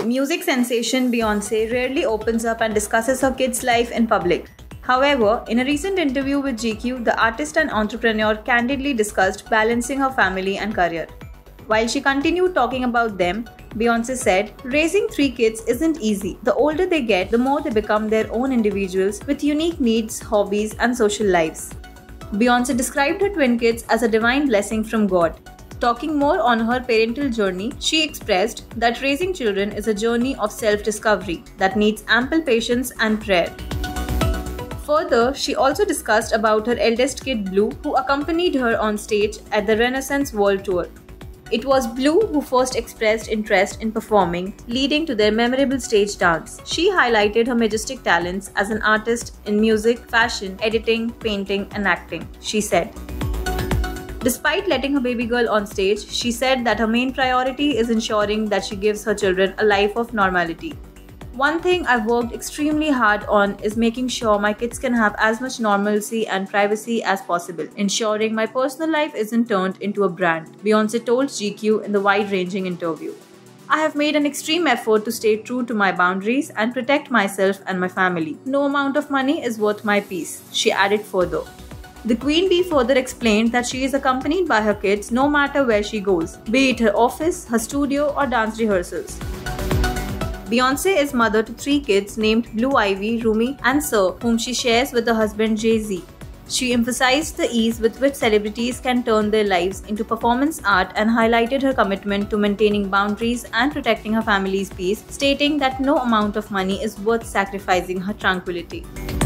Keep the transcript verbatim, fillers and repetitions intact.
Music sensation Beyoncé rarely opens up and discusses her kids' life in public. However, in a recent interview with G Q, the artist and entrepreneur candidly discussed balancing her family and career. While she continued talking about them, Beyoncé said, "Raising three kids isn't easy. The older they get, the more they become their own individuals with unique needs, hobbies, and social lives." Beyoncé described her twin kids as a divine blessing from God. Talking more on her parental journey, she expressed that raising children is a journey of self-discovery that needs ample patience and prayer. Further, she also discussed about her eldest kid Blue, who accompanied her on stage at the Renaissance World Tour. It was Blue who first expressed interest in performing, leading to their memorable stage dance. She highlighted her majestic talents as an artist in music, fashion, editing, painting, and acting. She said, despite letting her baby girl on stage, she said that her main priority is ensuring that she gives her children a life of normality. "One thing I've worked extremely hard on is making sure my kids can have as much normalcy and privacy as possible, ensuring my personal life isn't turned into a brand," Beyoncé told G Q in the wide-ranging interview. "I have made an extreme effort to stay true to my boundaries and protect myself and my family. No amount of money is worth my peace," she added further. The Queen Bee further explained that she is accompanied by her kids no matter where she goes, be it her office, her studio, or dance rehearsals. Beyoncé is mother to three kids named Blue Ivy, Rumi, and Sir, whom she shares with her husband Jay-Z. She emphasized the ease with which celebrities can turn their lives into performance art and highlighted her commitment to maintaining boundaries and protecting her family's peace, stating that no amount of money is worth sacrificing her tranquility.